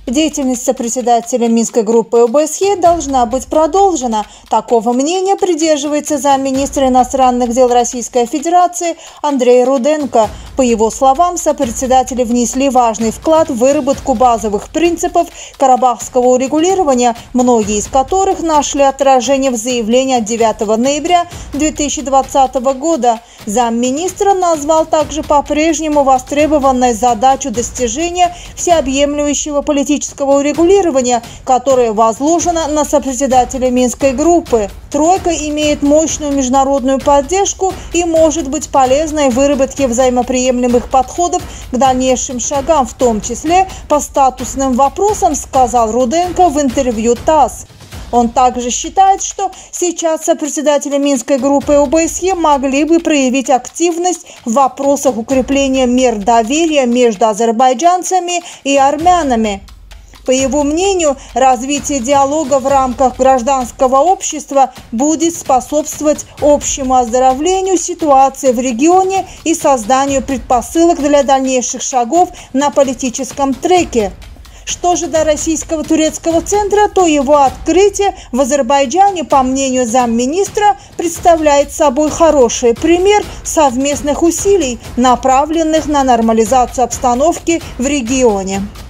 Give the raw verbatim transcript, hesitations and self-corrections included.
Деятельность сопредседателя Минской группы ОБСЕ должна быть продолжена. Такого мнения придерживается замминистра иностранных дел Российской Федерации Андрей Руденко. По его словам, сопредседатели внесли важный вклад в выработку базовых принципов карабахского урегулирования, многие из которых нашли отражение в заявлении от девятого ноября две тысячи двадцатого года. Замминистра назвал также по-прежнему востребованной задачу достижения всеобъемлющего политического урегулирования, которое возложено на сопредседателя Минской группы. Тройка имеет мощную международную поддержку и может быть полезной в выработке взаимоприемлемых подходов к дальнейшим шагам, в том числе по статусным вопросам, сказал Руденко в интервью ТАСС. Он также считает, что сейчас сопредседатели Минской группы ОБСЕ могли бы проявить активность в вопросах укрепления мер доверия между азербайджанцами и армянами. По его мнению, развитие диалога в рамках гражданского общества будет способствовать общему оздоровлению ситуации в регионе и созданию предпосылок для дальнейших шагов на политическом треке. Что же до российского турецкого центра, то его открытие в Азербайджане, по мнению замминистра, представляет собой хороший пример совместных усилий, направленных на нормализацию обстановки в регионе.